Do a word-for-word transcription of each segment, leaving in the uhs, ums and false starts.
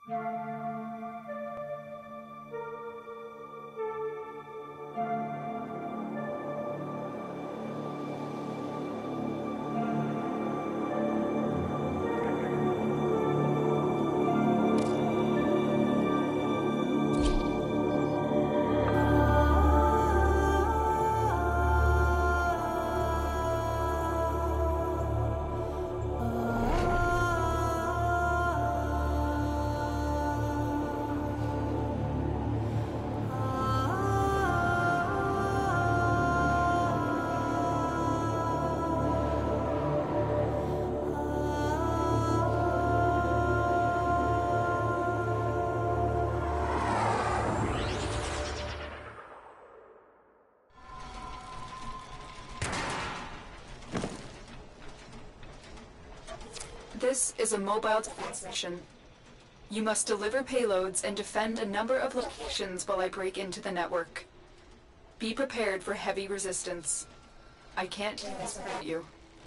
This is a mobile defense mission. You must deliver payloads and defend a number of locations while I break into the network. Be prepared for heavy resistance. I can't do this without you.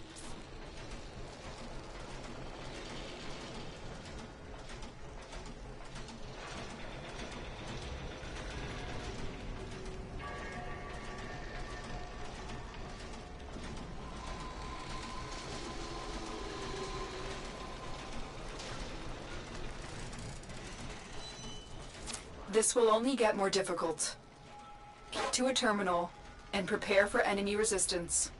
This will only get more difficult. Get to a terminal and prepare for enemy resistance.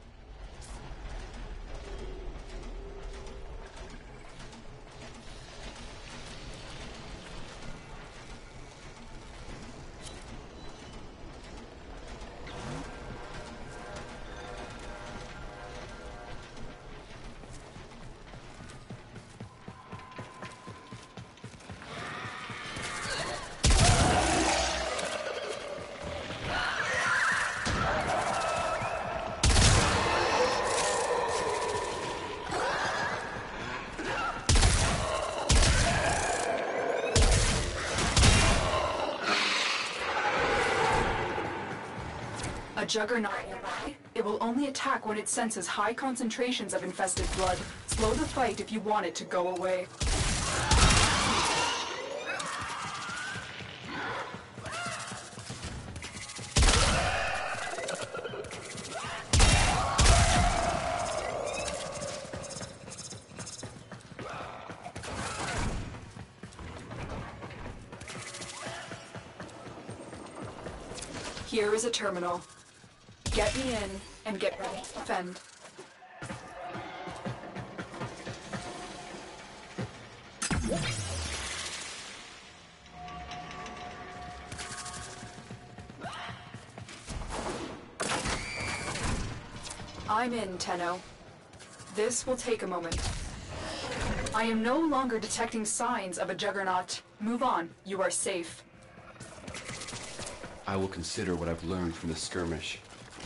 A juggernaut nearby. It will only attack when it senses high concentrations of infested blood. Slow the fight if you want it to go away. Here is a terminal. Get me in and get ready to defend. I'm in, Tenno. This will take a moment. I am no longer detecting signs of a juggernaut. Move on. You are safe. I will consider what I've learned from the skirmish.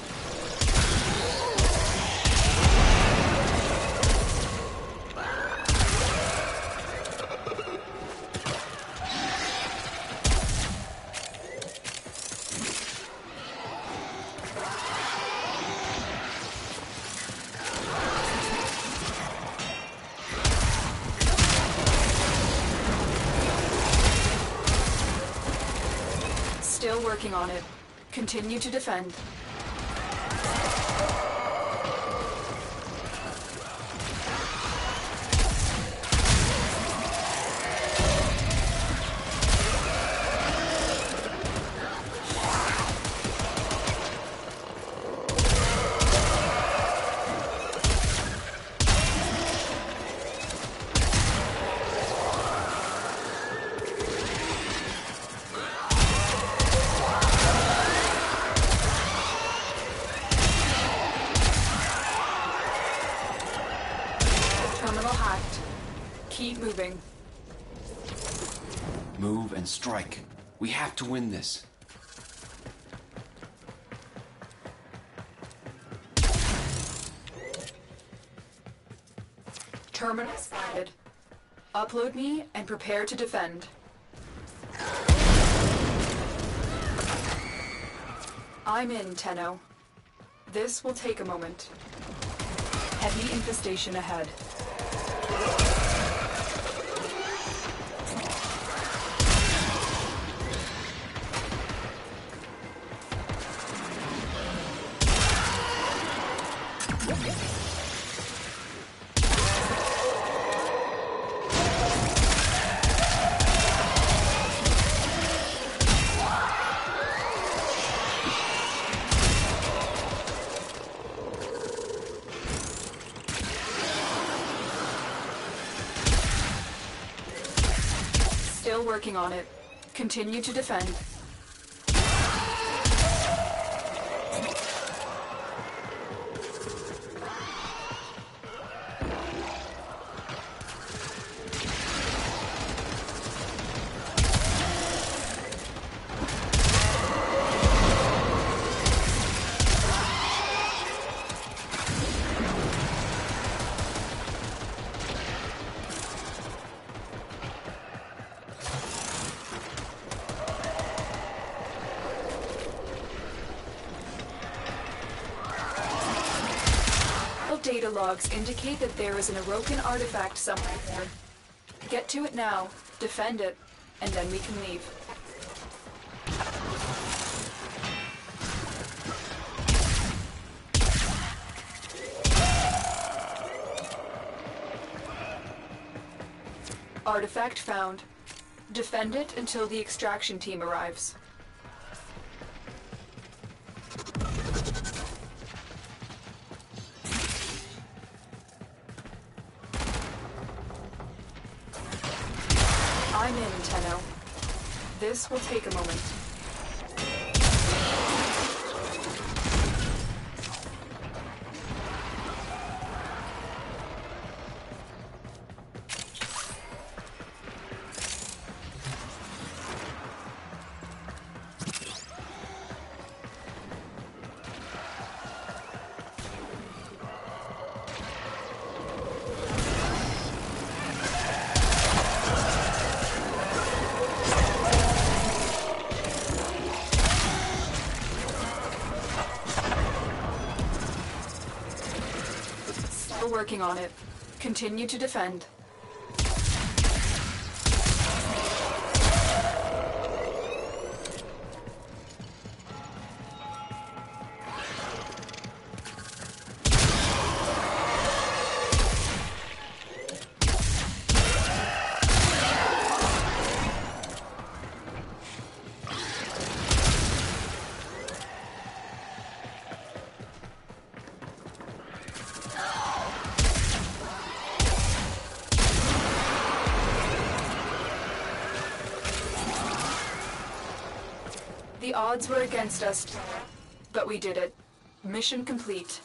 Still working on it. Continue to defend. Keep moving. Move and strike. We have to win this. Terminal spotted. Upload me and prepare to defend. I'm in, Tenno. This will take a moment. Heavy infestation ahead. Still working on it. Continue to defend. Data logs indicate that there is an Orokin artifact somewhere there. Get to it now, defend it, and then we can leave. Artifact found. Defend it until the extraction team arrives. I'm in, Tenno. This will take a moment. Working on it. Continue to defend. The odds were against us, but we did it. Mission complete.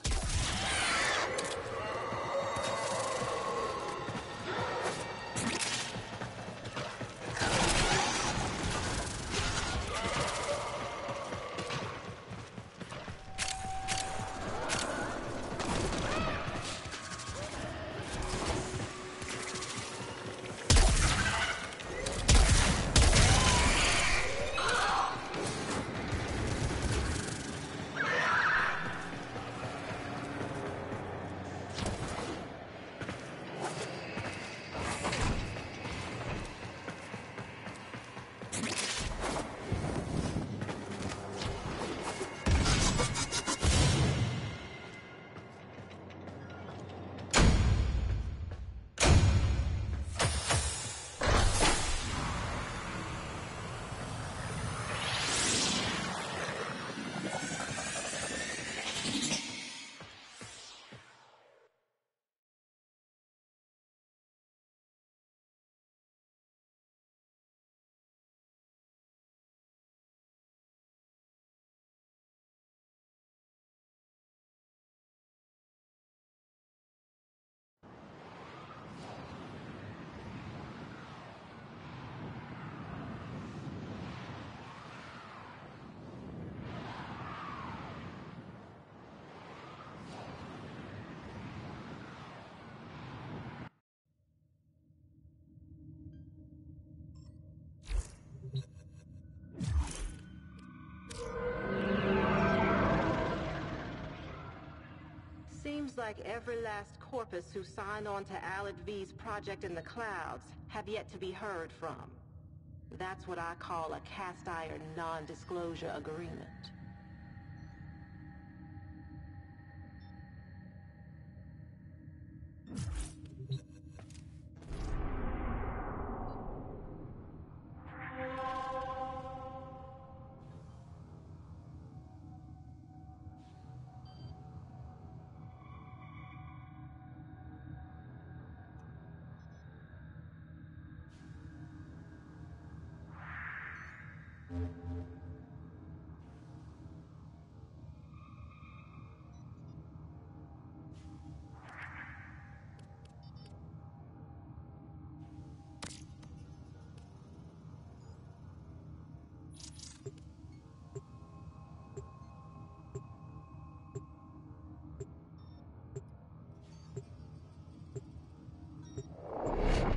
Seems like every last corpus who signed on to Alad V's project in the clouds have yet to be heard from. That's what I call a cast-iron non-disclosure agreement.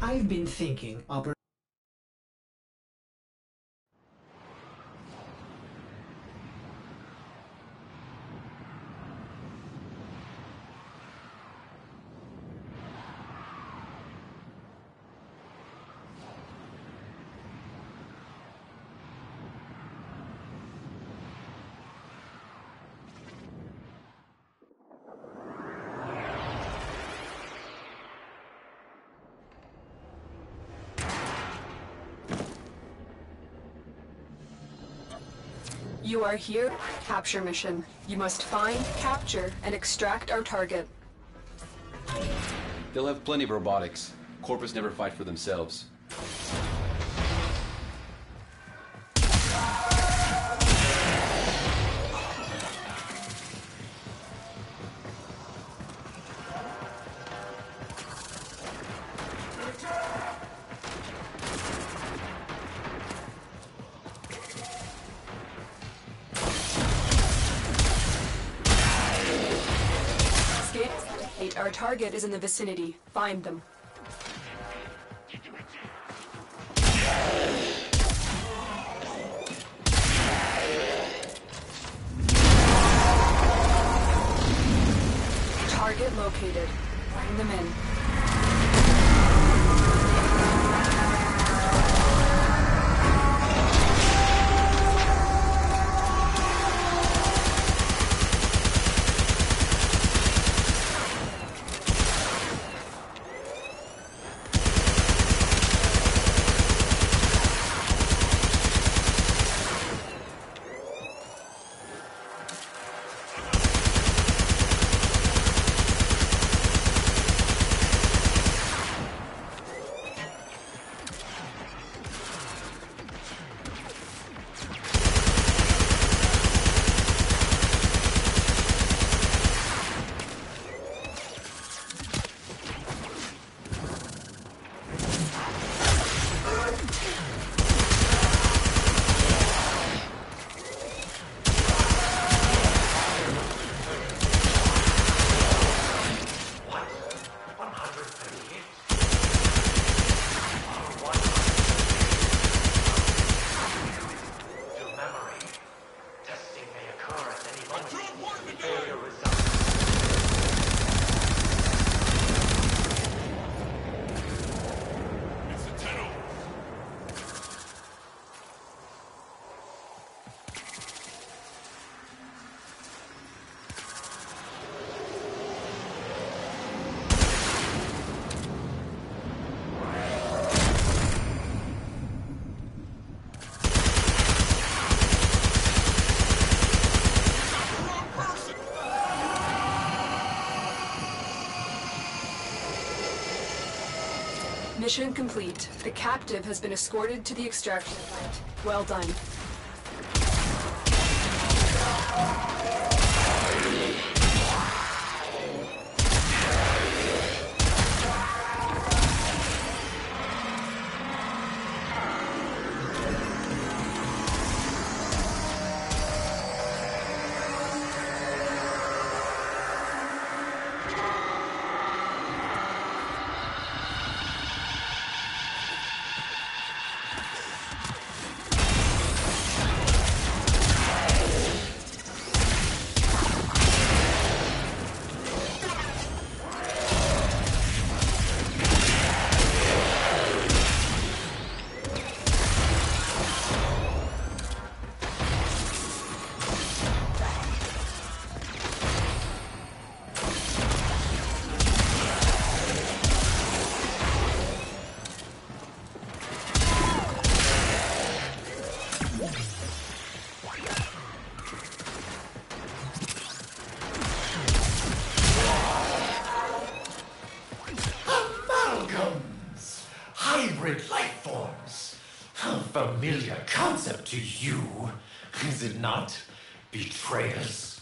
I've been thinking, Oper- You are here. Capture mission. You must find, capture, and extract our target. They'll have plenty of robotics. Corpus never fight for themselves. Our target is in the vicinity. Find them. Target located. Bring them in. Mission complete. The captive has been escorted to the extraction plant. Well done. Hybrid life forms. A familiar concept to you, is it not, betrayers?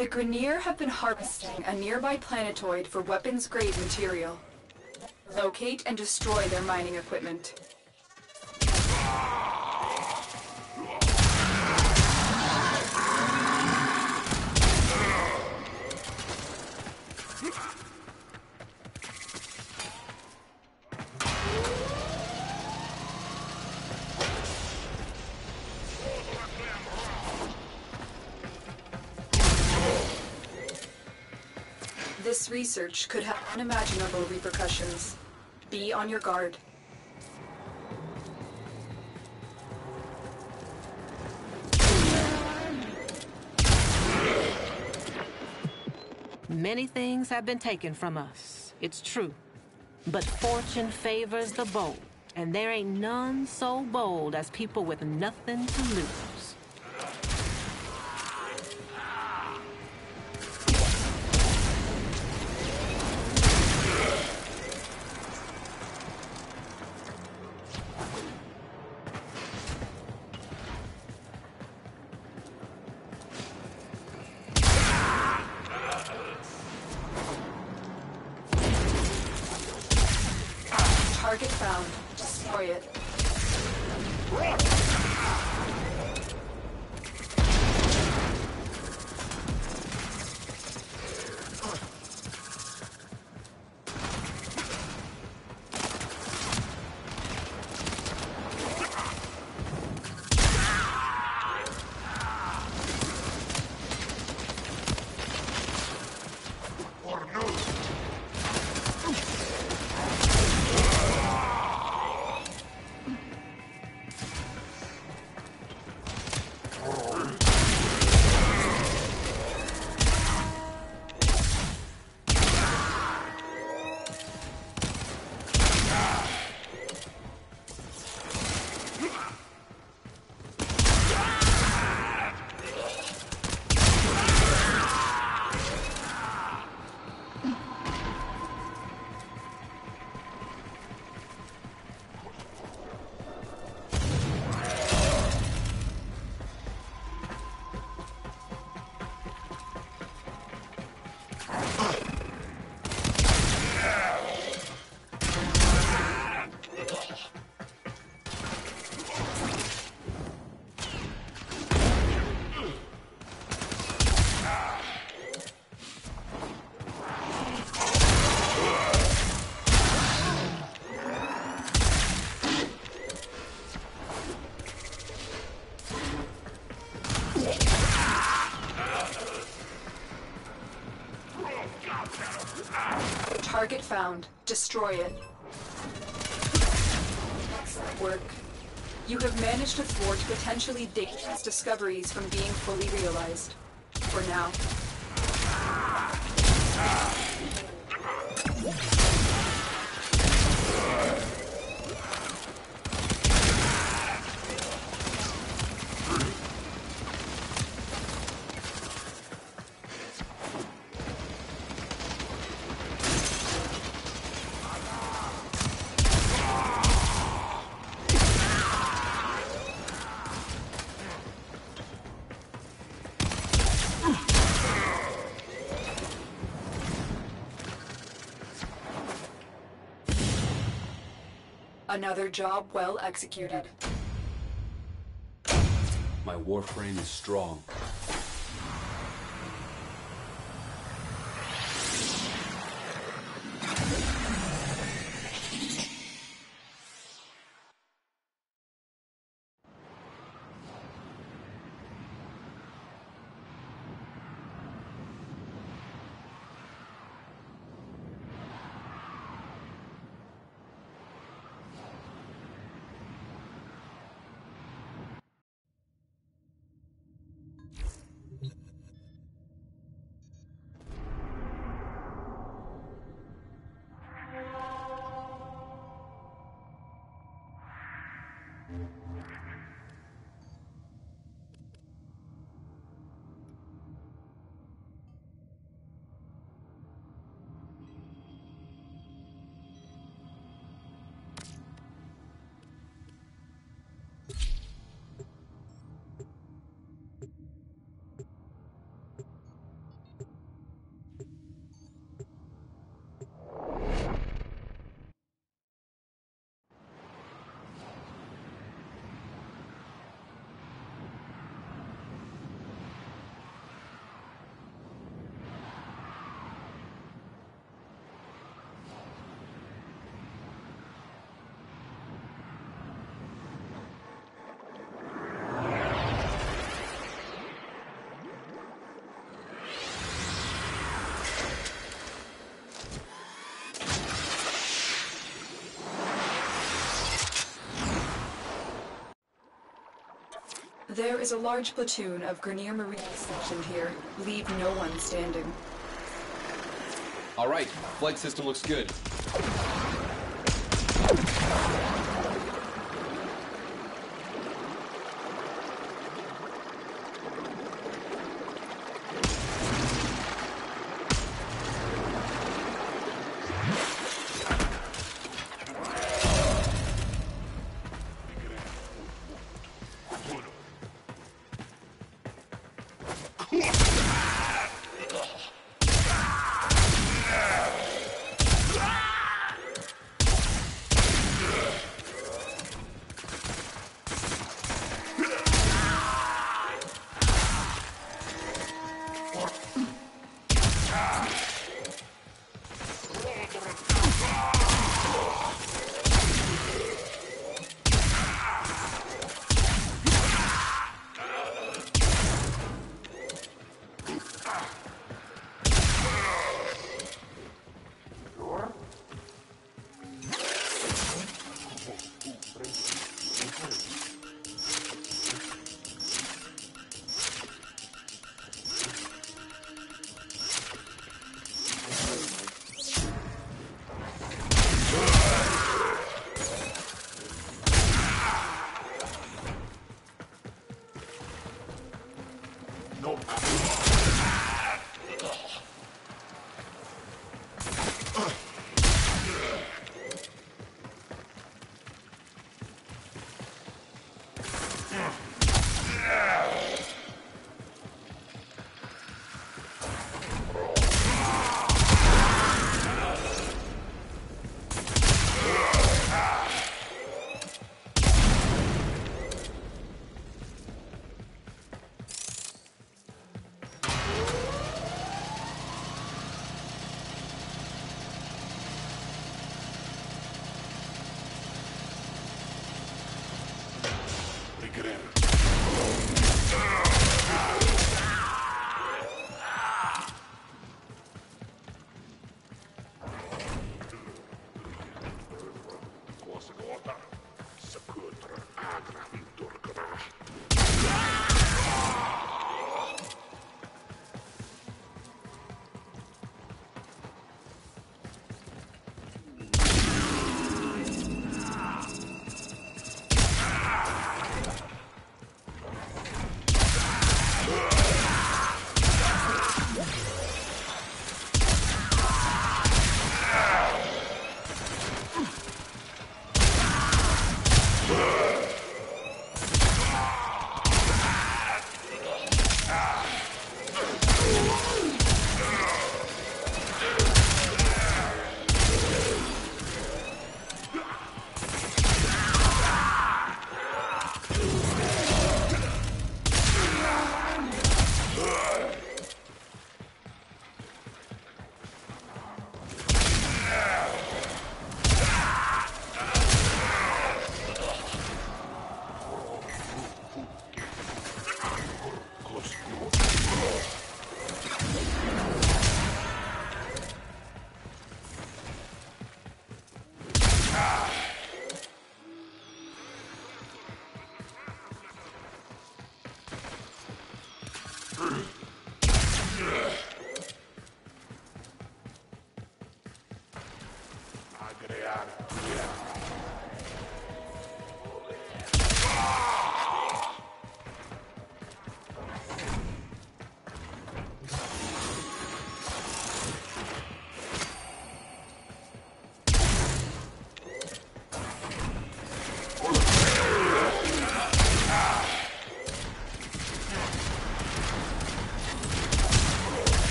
The Grineer have been harvesting a nearby planetoid for weapons-grade material. Locate and destroy their mining equipment. This research could have unimaginable repercussions. Be on your guard. Many things have been taken from us, it's true. But fortune favors the bold, and there ain't none so bold as people with nothing to lose. Target found. Destroy it. Target found. Destroy it. Excellent work. You have managed to thwart potentially dangerous discoveries from being fully realized. For now. Another job well executed. My Warframe is strong. There is a large platoon of Grenier Marines stationed here. Leave no one standing. All right, flight system looks good.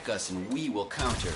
attack us and we will counter.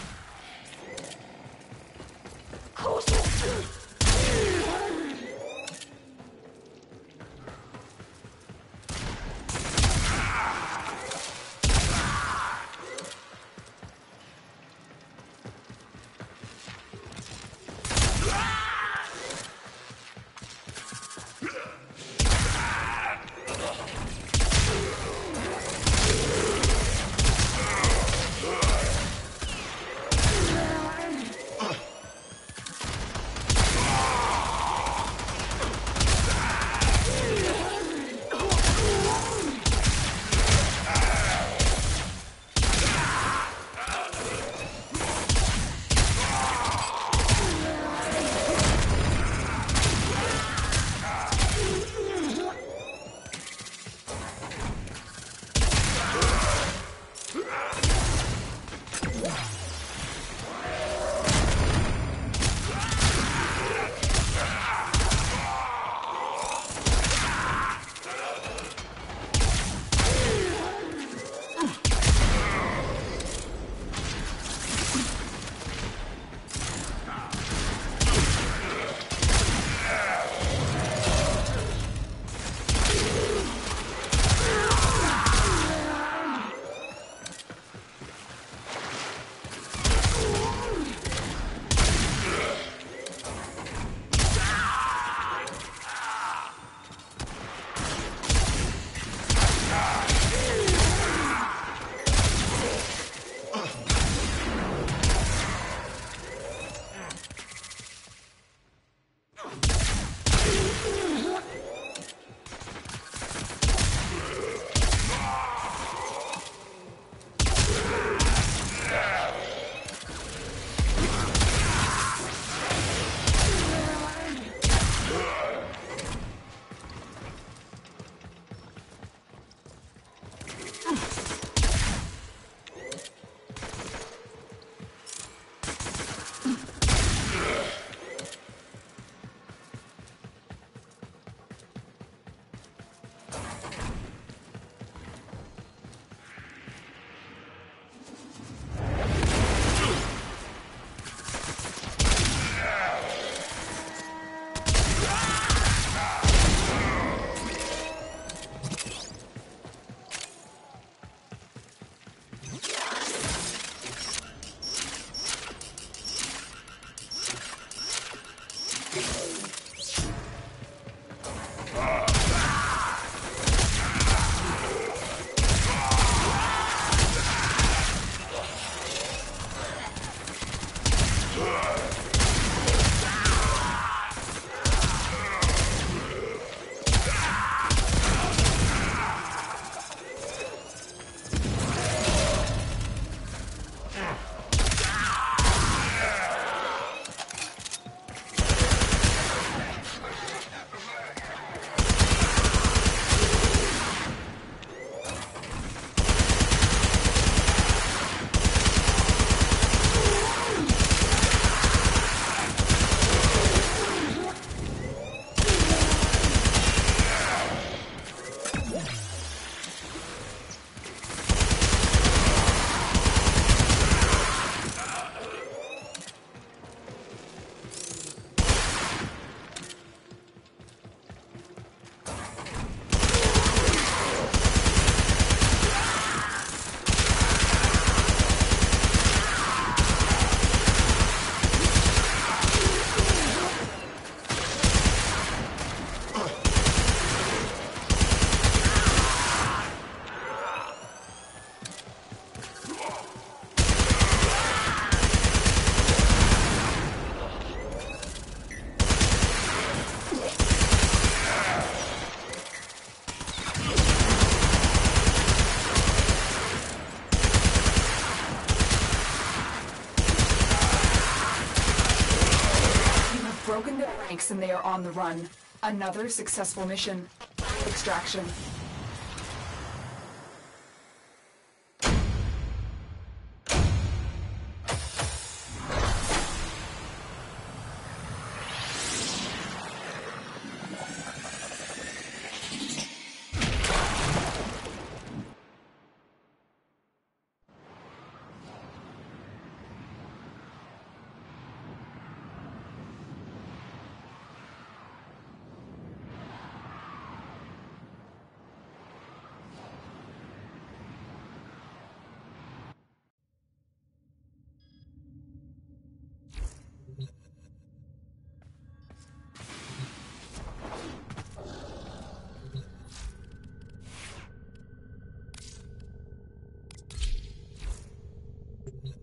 And they are on the run. Another successful mission. Extraction.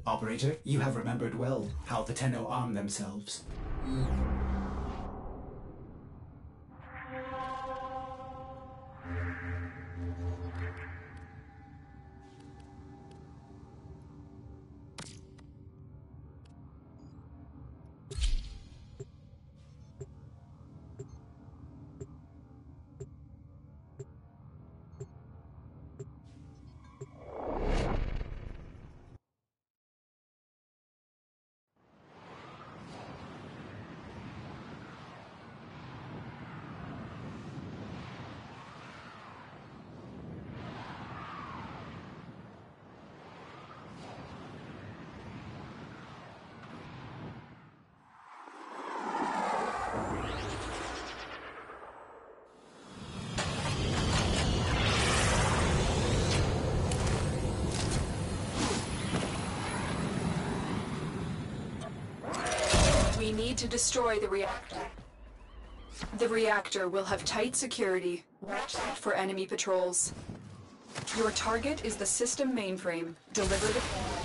Operator, you have remembered well how the Tenno arm themselves. We need to destroy the reactor. The reactor will have tight security. Watch out for enemy patrols. Your target is the system mainframe. Deliver the...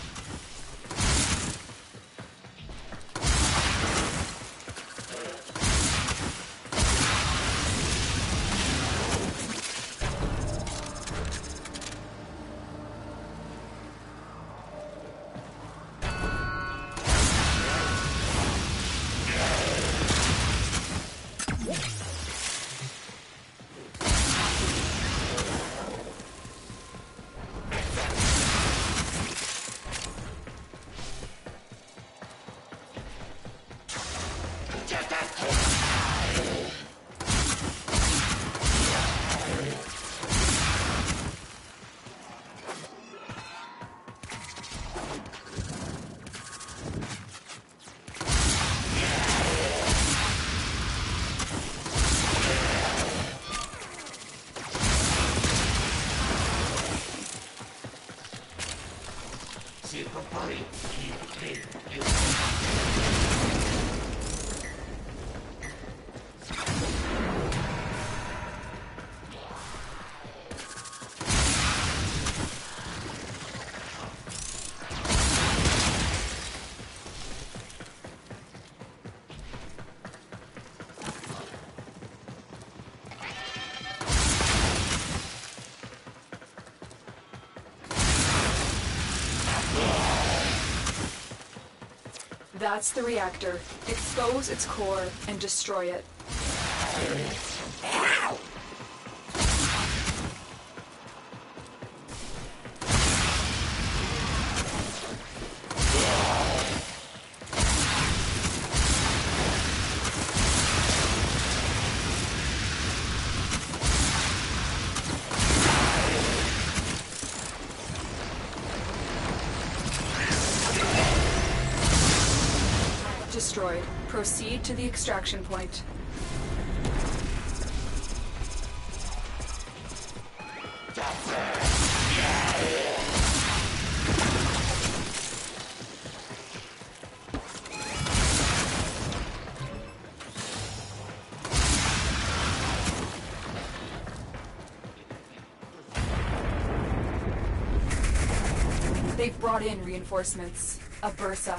That's the reactor. Expose its core and destroy it. Destroyed. Proceed to the extraction point. They've brought in reinforcements. A Bursa.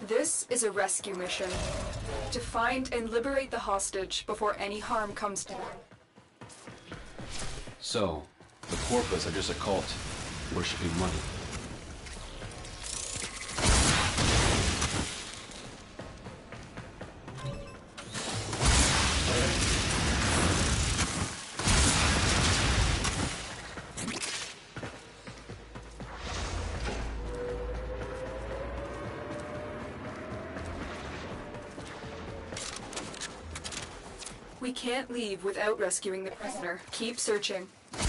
This is a rescue mission. To find and liberate the hostage before any harm comes to them. So, the Corpus are just a cult, worshipping money. We can't leave without rescuing the prisoner. Keep searching.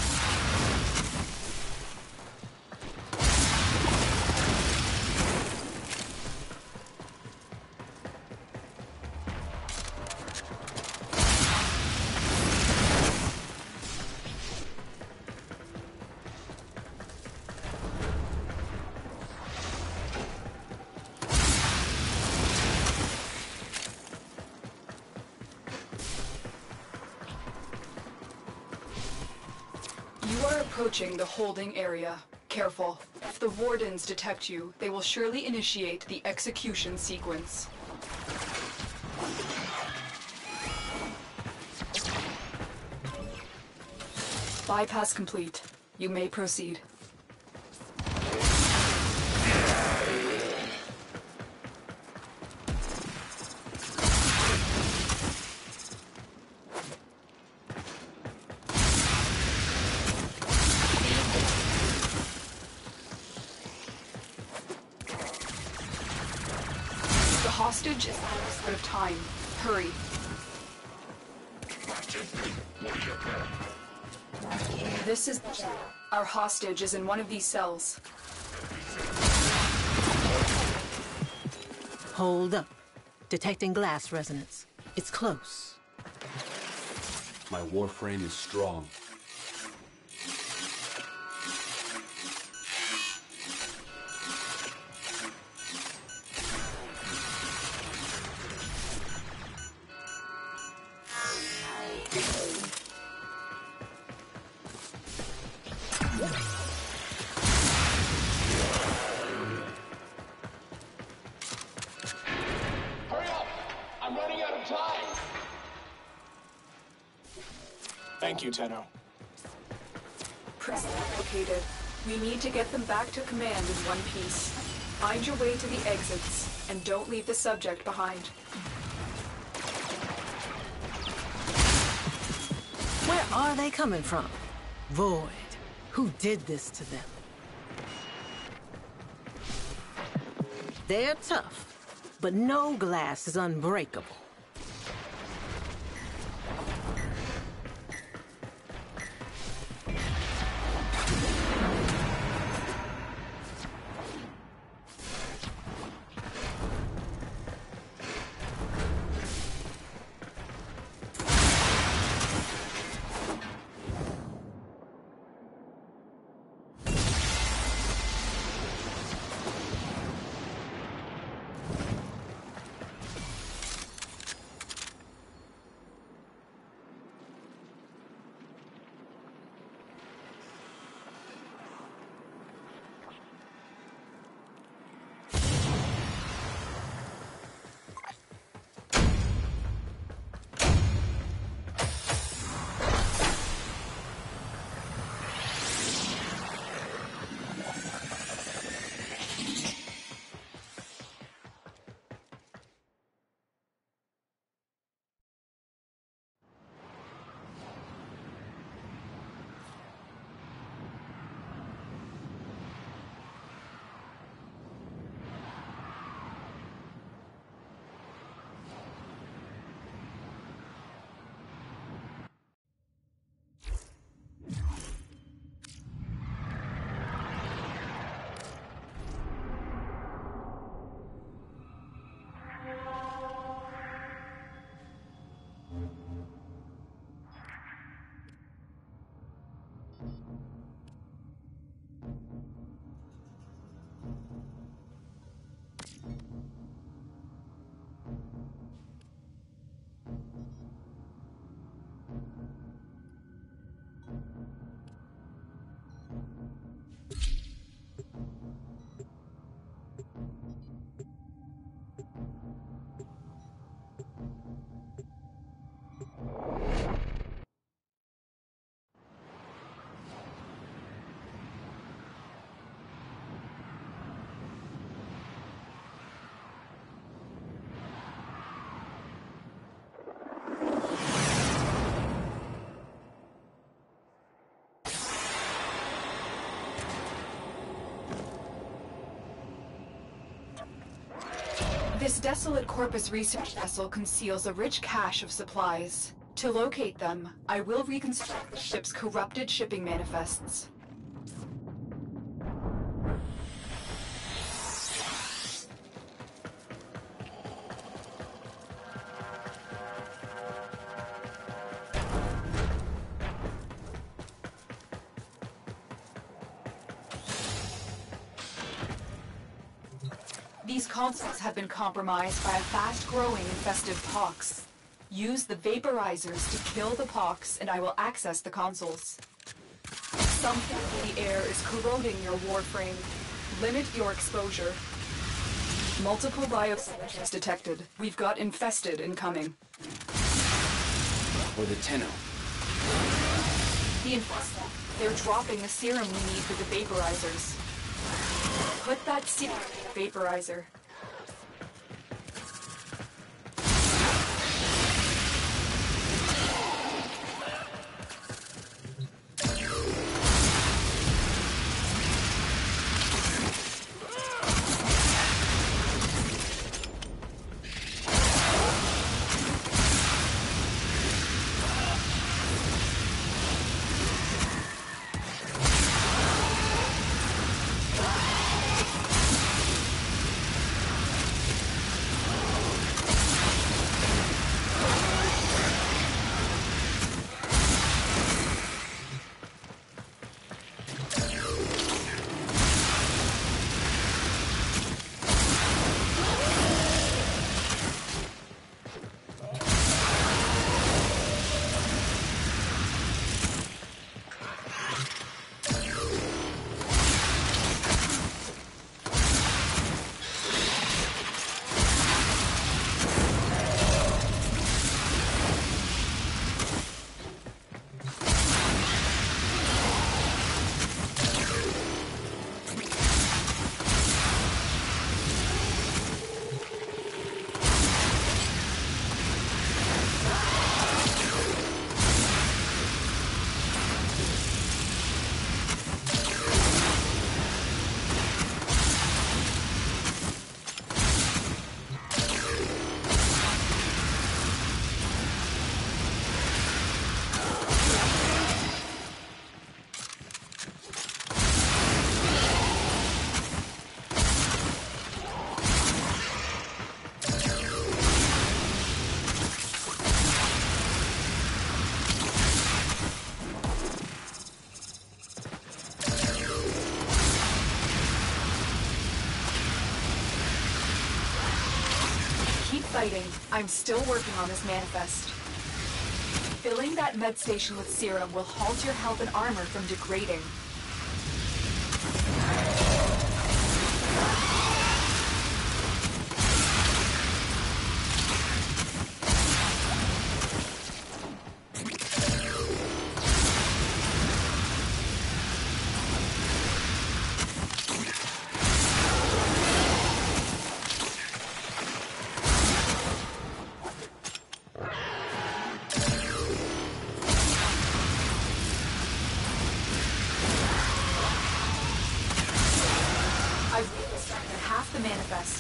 You are approaching the holding area. Careful. If the wardens detect you, they will surely initiate the execution sequence. Bypass complete. You may proceed. The hostage is out of time. Hurry. This is... Our hostage is in one of these cells. Hold up. Detecting glass resonance. It's close. My Warframe is strong. Hurry up! I'm running out of time! Thank you, Tenno. Prison located. We need to get them back to command in one piece. Find your way to the exits, and don't leave the subject behind. Where are they coming from? Void. Who did this to them? They're tough, but no glass is unbreakable. This desolate Corpus research vessel conceals a rich cache of supplies. To locate them, I will reconstruct the ship's corrupted shipping manifests. These consoles have been compromised by a fast-growing infested pox. Use the vaporizers to kill the pox, and I will access the consoles. Something in the air is corroding your Warframe. Limit your exposure. Multiple biosignatures detected. We've got infested incoming. Or the Tenno. The infested. They're dropping the serum we need for the vaporizers. Put that serum in the vaporizer. Fighting. I'm still working on this manifest. Filling that med station with serum will halt your health and armor from degrading. The manifest.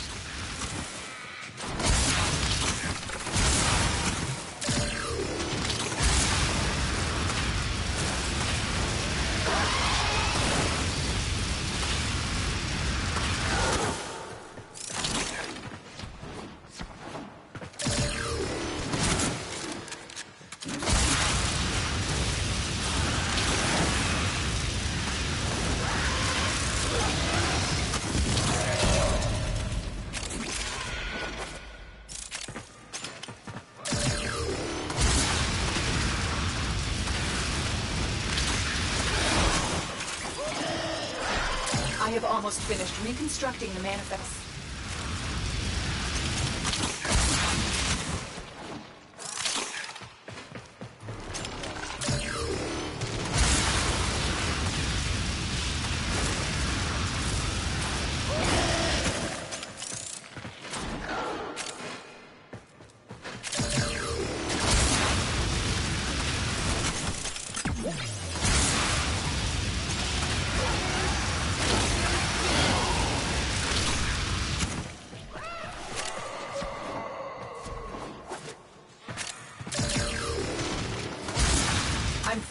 I have almost finished reconstructing the manifest.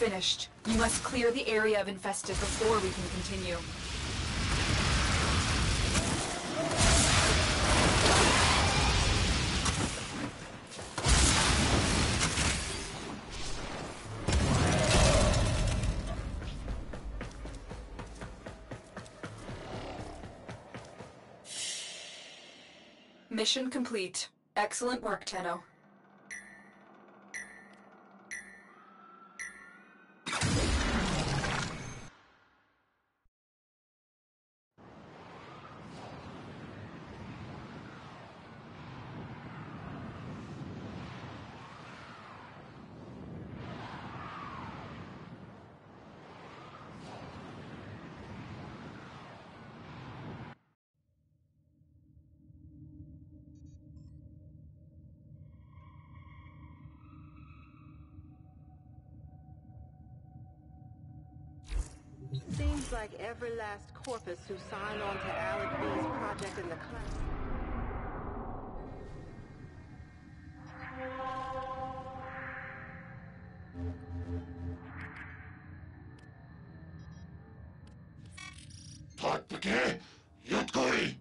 finished. You must clear the area of infested before we can continue. Mission complete. Excellent work, Tenno. Seems like every last corpus who signed on to Alec V's project in the cloud. Tatpake, Yutkoi!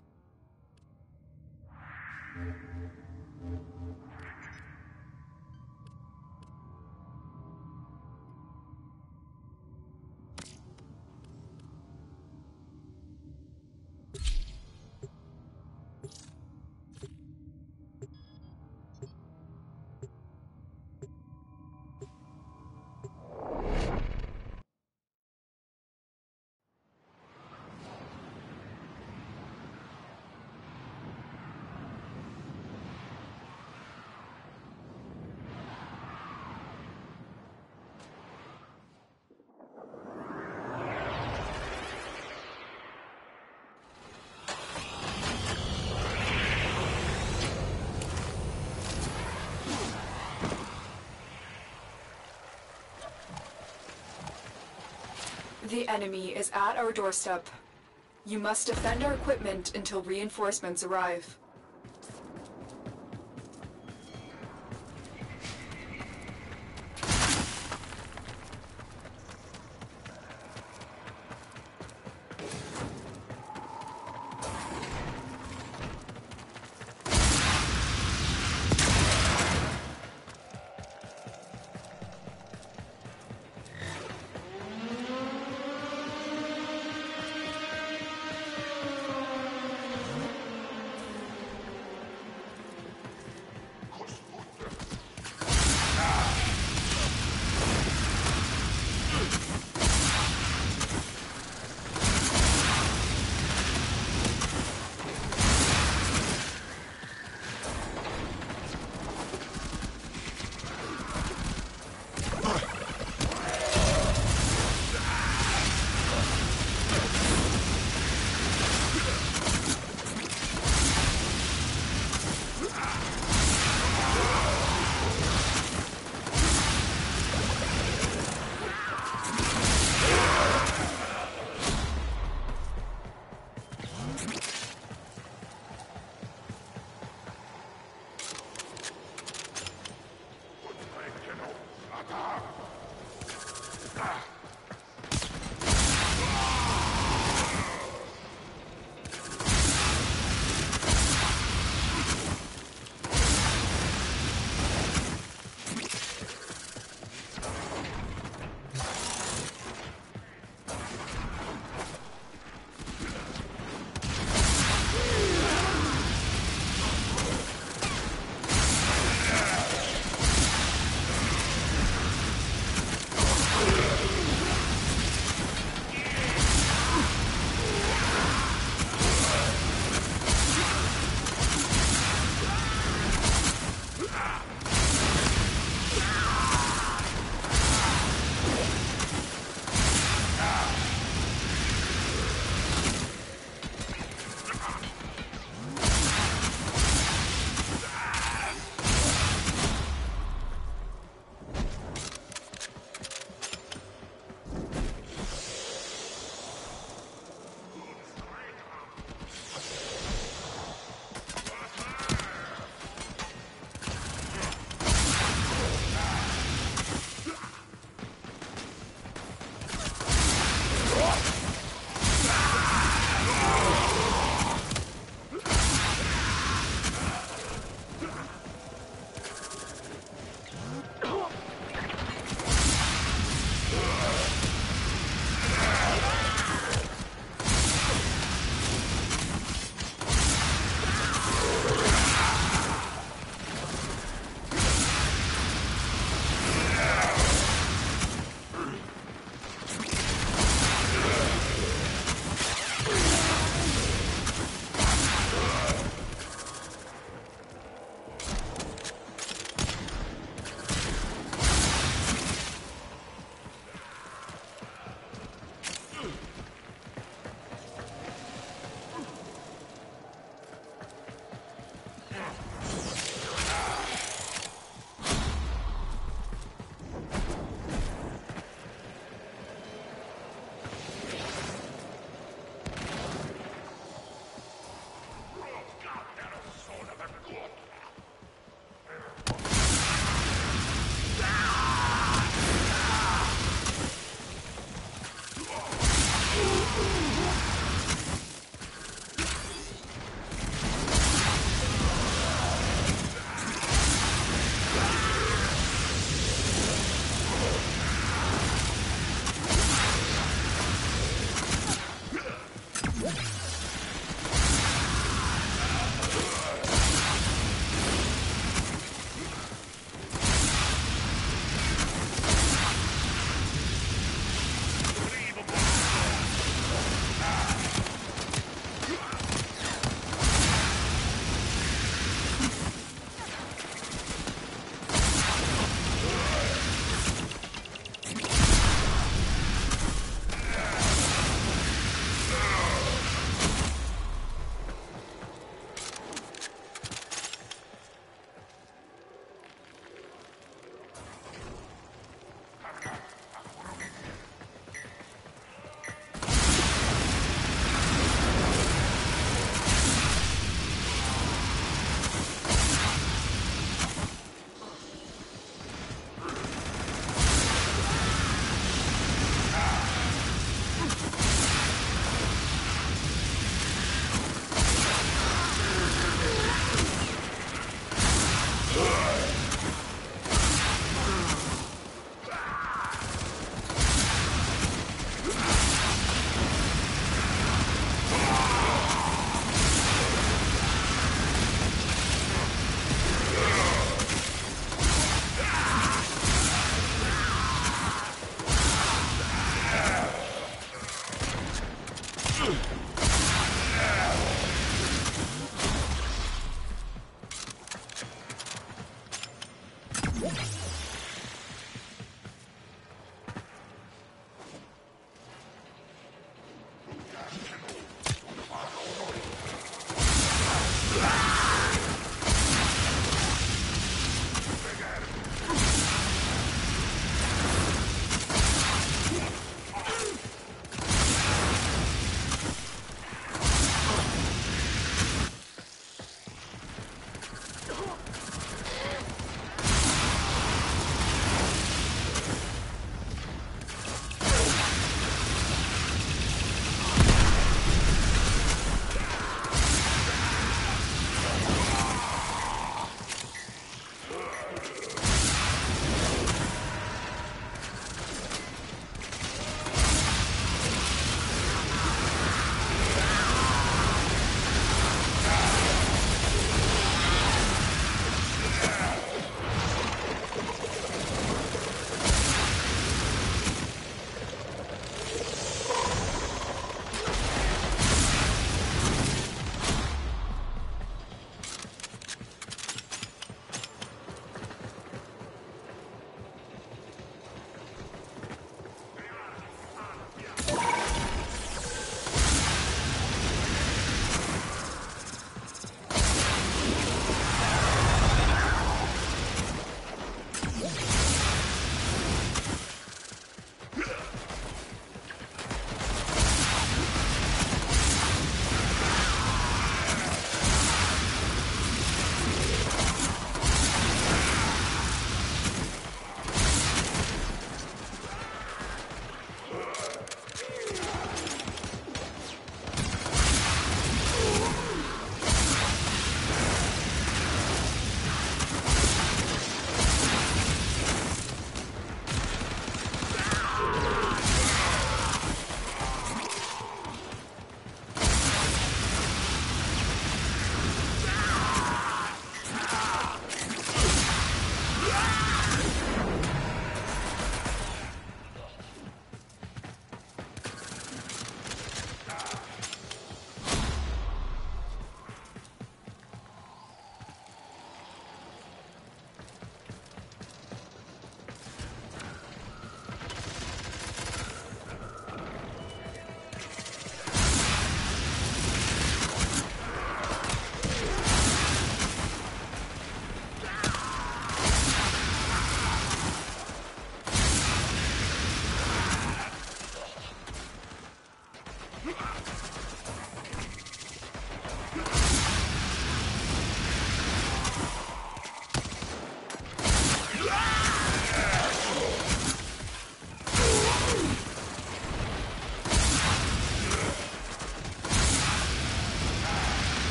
The enemy is at our doorstep. You must defend our equipment until reinforcements arrive.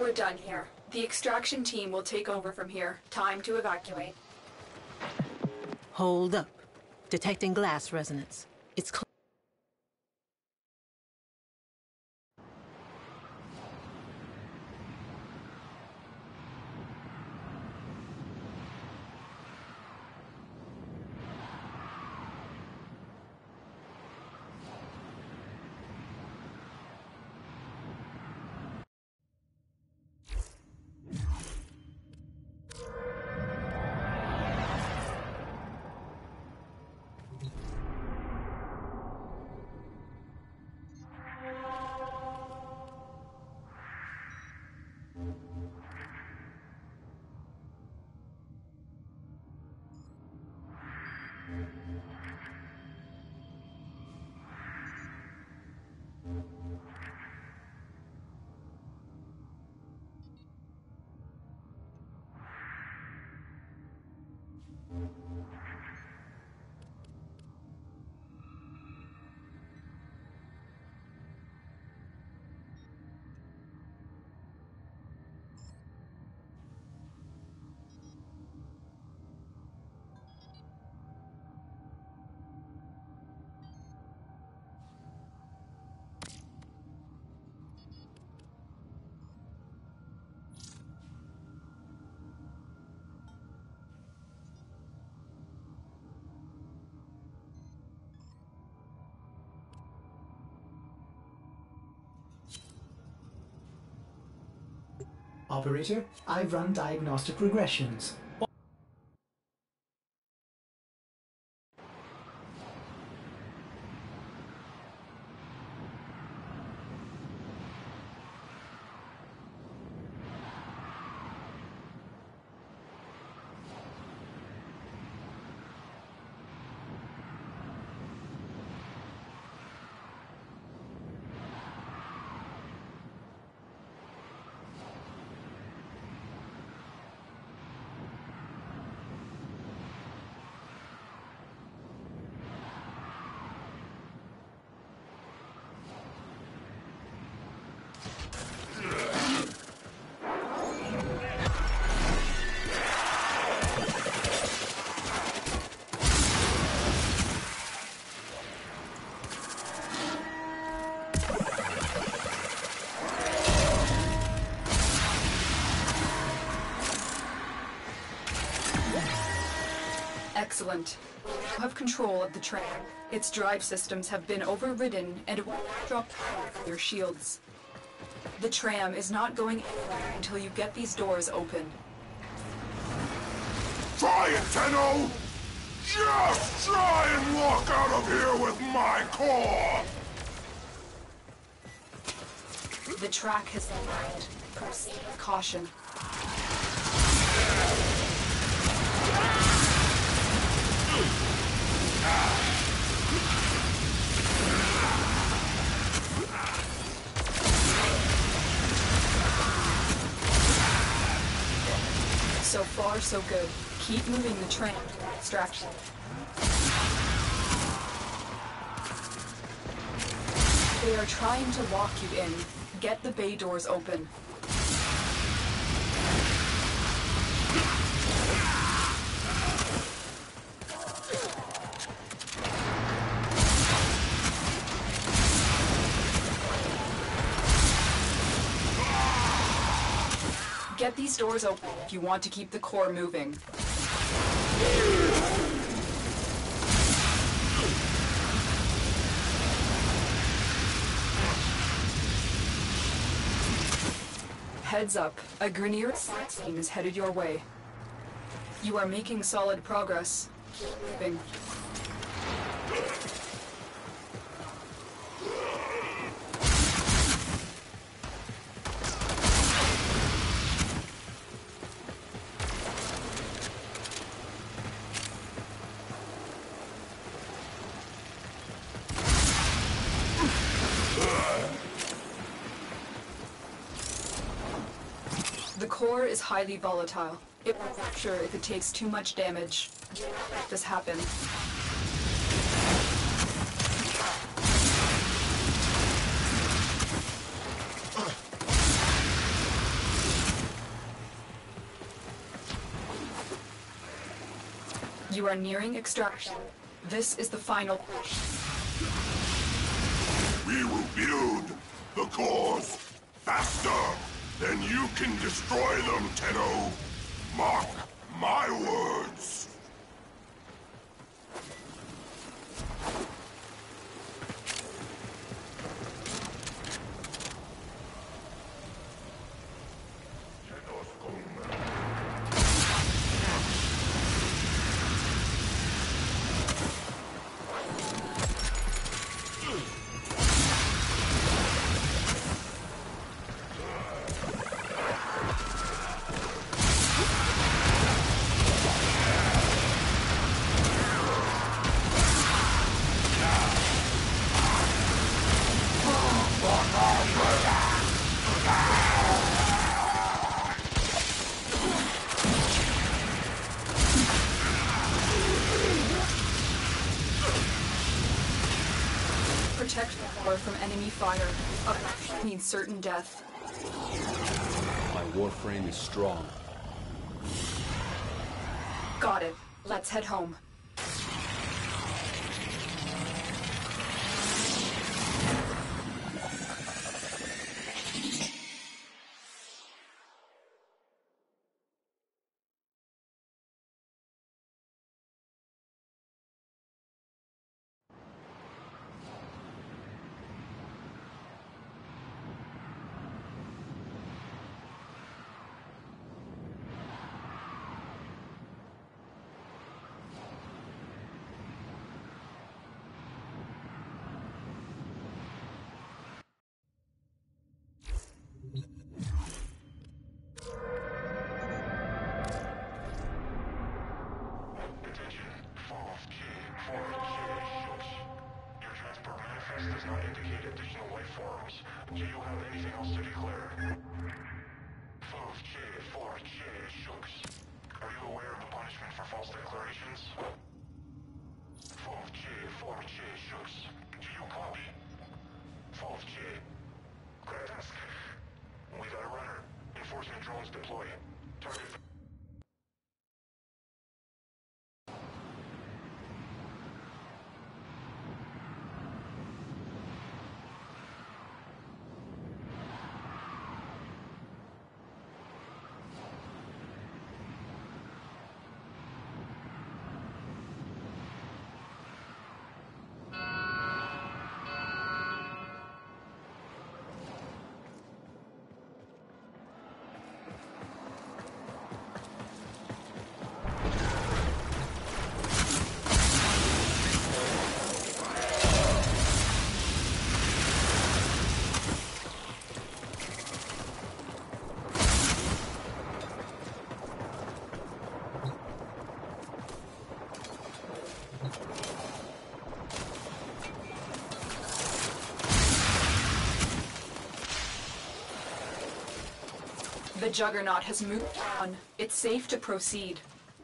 We're done here. The extraction team will take over from here. Time to evacuate. Hold up. Detecting glass resonance. It's cl- Operator, I've run diagnostic regressions. Excellent. You have control of the train. Its drive systems have been overridden and it will drop your shields. The tram is not going anywhere until you get these doors open. Try it, Tenno! Just try and walk out of here with my core! The track has been lined. Proceed with caution. So far, so good. Keep moving the train. Extraction. They are trying to lock you in. Get the bay doors open. Get these doors open if you want to keep the core moving. Heads up, a Grineer team is headed your way. You are making solid progress. Keep moving. The core is highly volatile. It will rupture if it takes too much damage. Let this happen. You are nearing extraction. This is the final push. We will build the cores faster than you can destroy them, Tenno. Mark my words. Protect the core from enemy fire. Up means certain death. My Warframe is strong. Got it. Let's head home. Does not indicate additional life forms. Do you have anything else to declare? five J four J Shooks. Are you aware of the punishment for false declarations? five J four J Shooks. Do you copy? five J. Kratask. We got a runner. Enforcement drones deploy. Target. The Juggernaut has moved on. It's safe to proceed.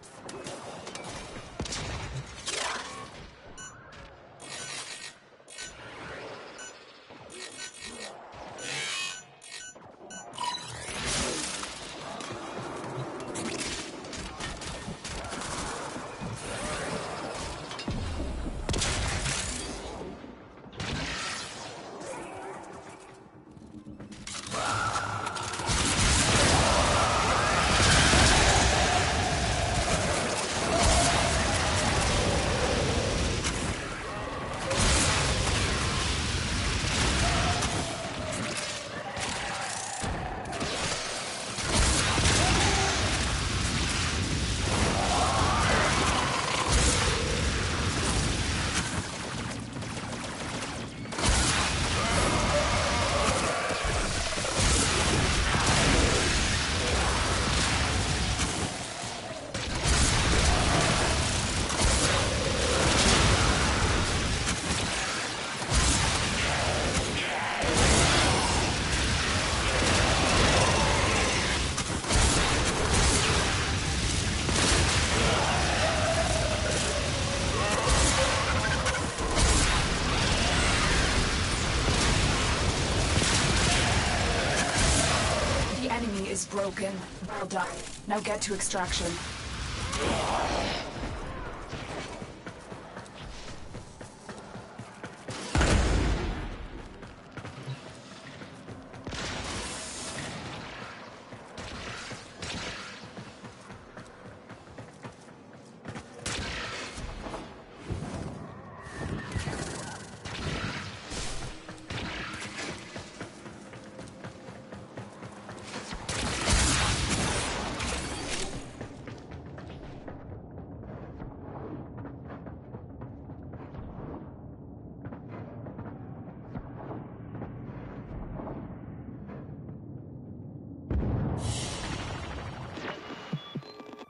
Is broken. Well done. Now get to extraction.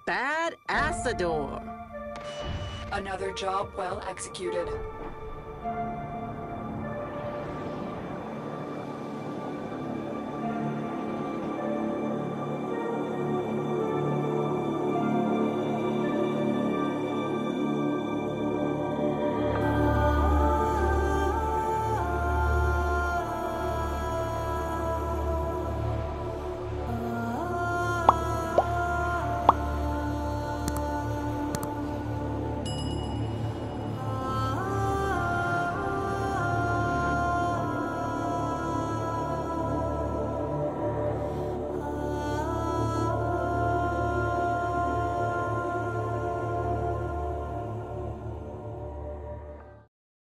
Bad Asador. Another job well executed.